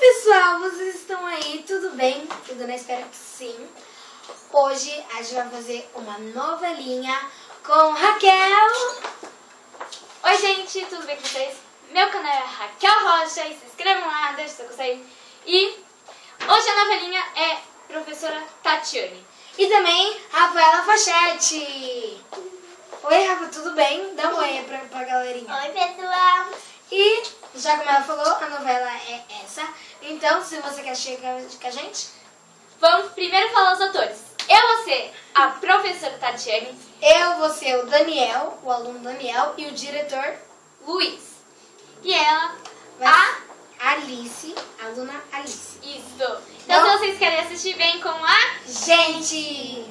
pessoal, vocês estão aí? Tudo bem? Tudo, né? Espero que sim. Hoje a gente vai fazer uma novelinha com Raquel. Oi gente, tudo bem com vocês? Meu canal é Raquel Rocha e se inscrevam lá, deixa seu gostei. E hoje a novelinha é Professora Tatiane. E também Rafaela Fachete. Oi, Rafa, tudo bem? Dá um oi pra galerinha. Oi, pessoal. E, já como ela falou, a novela é essa. Então, se você quer chegar com a gente... Vamos primeiro falar os atores. Eu vou ser a Professora Tatiane. Eu vou ser o Daniel, o aluno Daniel, e o diretor Luiz. E ela, a Alice, a aluna Alice. Isso. Então, se vocês querem assistir, vem com a gente!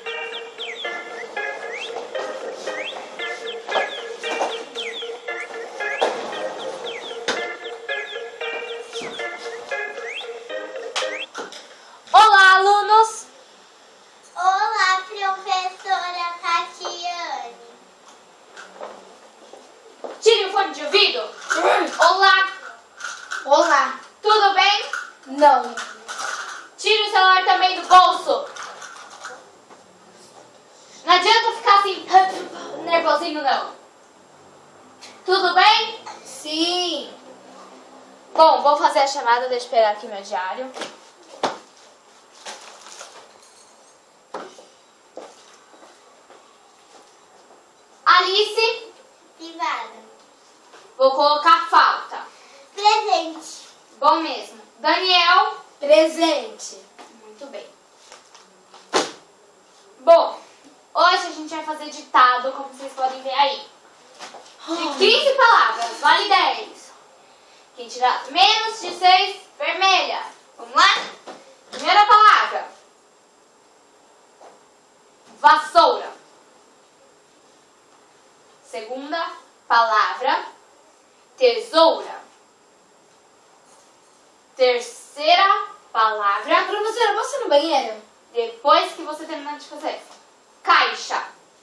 Olá, alunos! Olá, professora Tatiane. Tire o fone de ouvido. Olá, Olá! tudo bem? Não! Tire o celular também do bolso. Não adianta ficar assim, nervosinho não. Tudo bem? Sim! Bom, vou fazer a chamada, deixa eu pegar aqui meu diário. Alice, Privada. vou colocar falta. Presente. Bom mesmo. Daniel, Presente! muito bem. Bom, hoje a gente vai fazer ditado, como vocês podem ver aí. De 15 palavras, vale 10. Quem tirar menos de 6, vermelha. Vamos lá? Primeira palavra. Vassoura. Segunda palavra. Tesoura. Terceira palavra. Professora, posso ir no banheiro? Depois que você terminar de fazer. Caixa.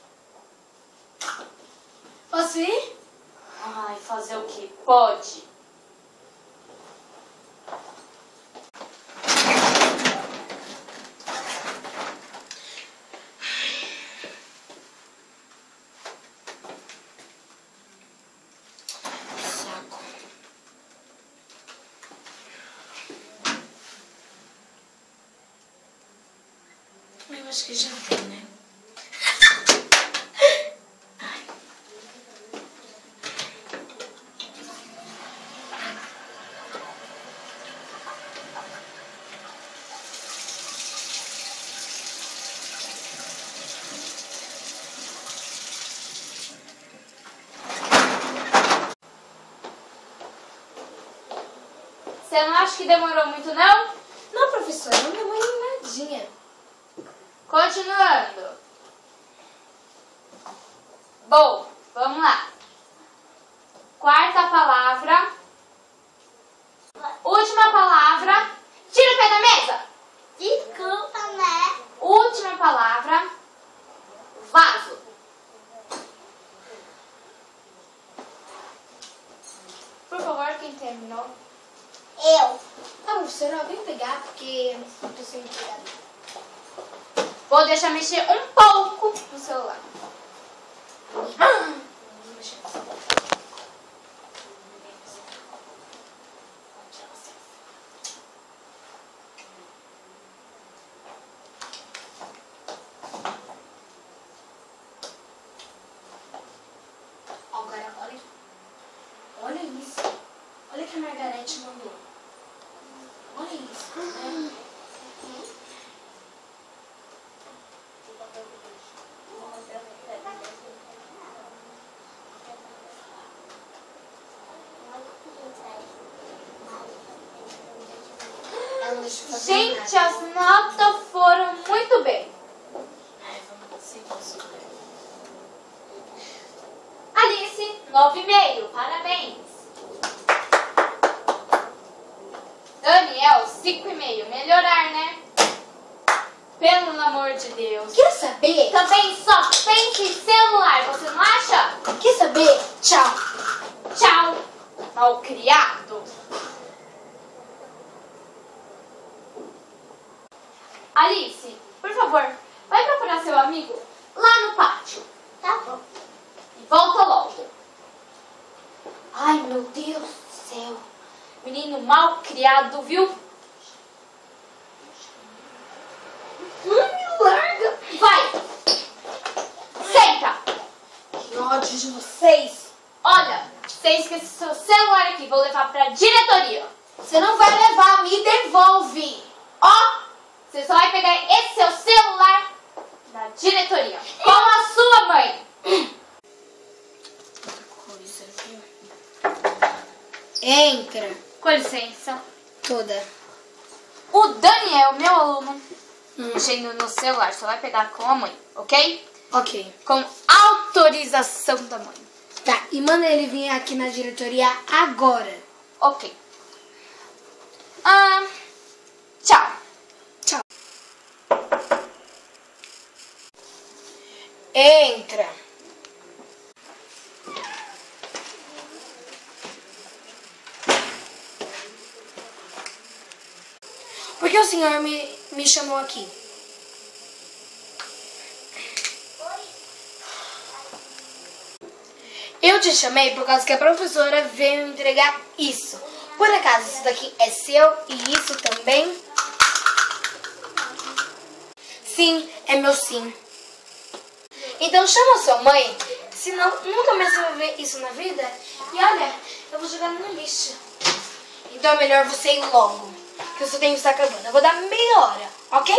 Posso ir? Ai, fazer o que? Pode. Saco. Eu acho que já tem, né? Você não acha que demorou muito, não? Não, professora, não demorou nadinha. Continuando. Bom, vamos lá. Quarta palavra. Última palavra. Tira o pé da mesa. Desculpa, né? Última palavra. Vaso. Por favor, quem terminou? Eu. Ah, professora, vem pegar porque eu tô sem empregada. Vou deixar mexer um pouco no celular. Agora, olha. Olha isso. Olha que a Margarete mandou. Olha isso. Né? Ela não deixa eu fazer Gente, nada. as notas foram muito bem. Ai, vamos seguir isso. Alice, 9,5. Parabéns. Daniel, 5,5. Melhorar, né? Pelo amor de Deus. Quer saber? Também só pensa em celular, você não acha? Quer saber? Tchau. Tchau. Malcriado. Alice, por favor, vai procurar seu amigo lá no pátio. Tá bom. E volta logo. Ai, meu Deus do céu. Menino mal criado, viu? Me larga. Vai. Senta. Que ódio de vocês. Olha, você esqueceu seu celular aqui. Vou levar pra diretoria. Você não vai levar, me devolve. Ó, você só vai pegar esse seu celular na diretoria. Com a sua mãe. Coisa, viu? Entra. Com licença. Toda. O Daniel, meu aluno, mexendo no celular. Só vai pegar com a mãe, ok? Ok. Com autorização da mãe. Tá, e manda ele vir aqui na diretoria agora. Ok. Tchau. Tchau. Entra. Por que o senhor me chamou aqui? Eu te chamei por causa que a professora veio me entregar isso. Por acaso isso daqui é seu e isso também? Sim, é meu sim. Então chama sua mãe, senão nunca mais você vai ver isso na vida. E olha, eu vou jogar no lixo. Então é melhor você ir logo, que o seu tempo está acabando. Eu vou dar meia hora, ok?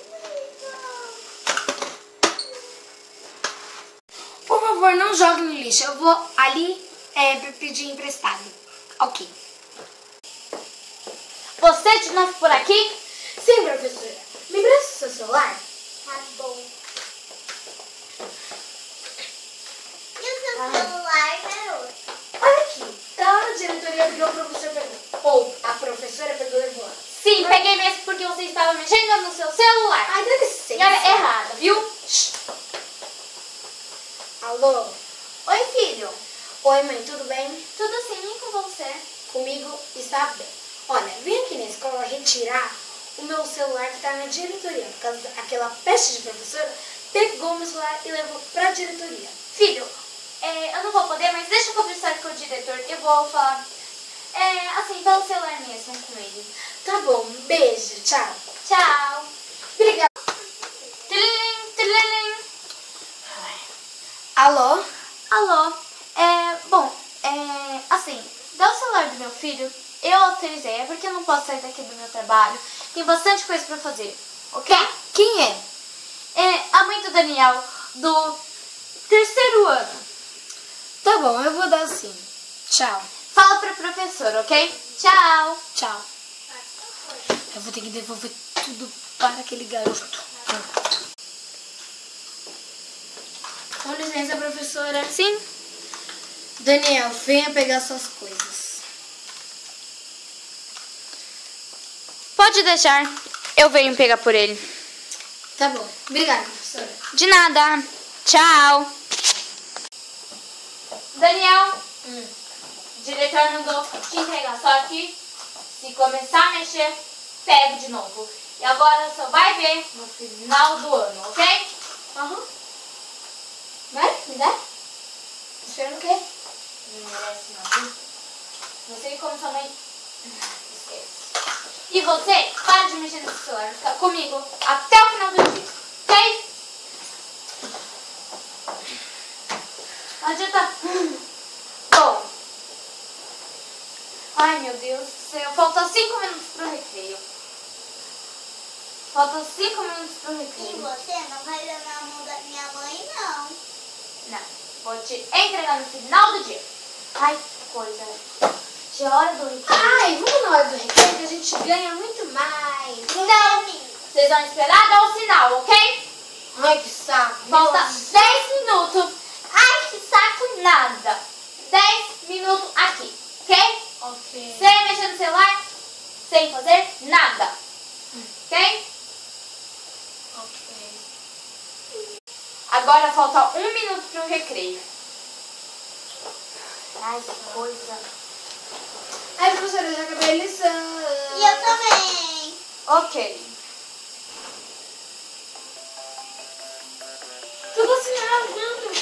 Por favor, não jogue no lixo. Eu vou ali pedir emprestado. Ok. Você de novo por aqui? Sim, professora. Me empresta o seu celular? Tá bom. E o seu celular, garoto? Olha aqui. Tá, a diretoria virou o professor pegou. Ou a professora pegou e levou. Sim, peguei mesmo porque você estava mexendo no seu celular. Ai, dá licença. Senhora errada, viu? Alô? Oi, filho. Oi, mãe, tudo bem? Tudo sim, e com você? Comigo está bem. Olha, vim aqui na escola retirar o meu celular que está na diretoria. Por causa daquela peste de professora, pegou meu celular e levou pra diretoria. Filho, eu não vou poder, mas deixa eu conversar com o diretor. Eu vou falar, assim, pelo celular mesmo com ele. Tá bom, beijo, tchau. Tchau. Obrigada. Tililim, tililim. Alô? Alô, assim, dá o celular do meu filho, eu autorizei, é porque eu não posso sair daqui do meu trabalho, tem bastante coisa pra fazer, ok? Quem é? É a mãe do Daniel, do 3º ano. Tá bom, eu vou dar sim. Tchau. Fala pro professor, ok? Tchau. Tchau. Eu vou ter que devolver tudo para aquele garoto. Com licença, professora. Sim. Daniel, venha pegar suas coisas. Pode deixar, eu venho pegar por ele. Tá bom. Obrigada, professora. De nada. Tchau. Daniel, o diretor mandou te entregar, só que se começar a mexer, pego de novo. E agora só vai ver no final do ano, ok? Vai? Me dá? Esperando o quê? Não merece não, viu? Não sei como sua mãe... Esquece. E você, para de mexer nesse celular, fica comigo até o final do dia, ok? Não adianta... Bom. Ai, meu Deus do céu. Faltam 5 minutos pro recreio. Faltam 5 minutos pro E recreio. você não vai levar a mão da minha mãe, não. Não. Vou te entregar no final do dia. Ai, que coisa. Já é hora do recreio. Ai, vamos na hora do recreio que a gente ganha muito mais. Não. Vocês vão esperar dar o sinal, ok? Ai, que saco. Falta Nossa. 10 minutos. Ai, que saco nada. 10 minutos aqui, ok? Ok. Sem mexer no celular, sem fazer nada. Ok? Ok. Agora falta 1 minuto pro recreio. Ai, que coisa. Ai, professora, eu já acabei a lição. E eu também. Ok. tô sem água, aguenta.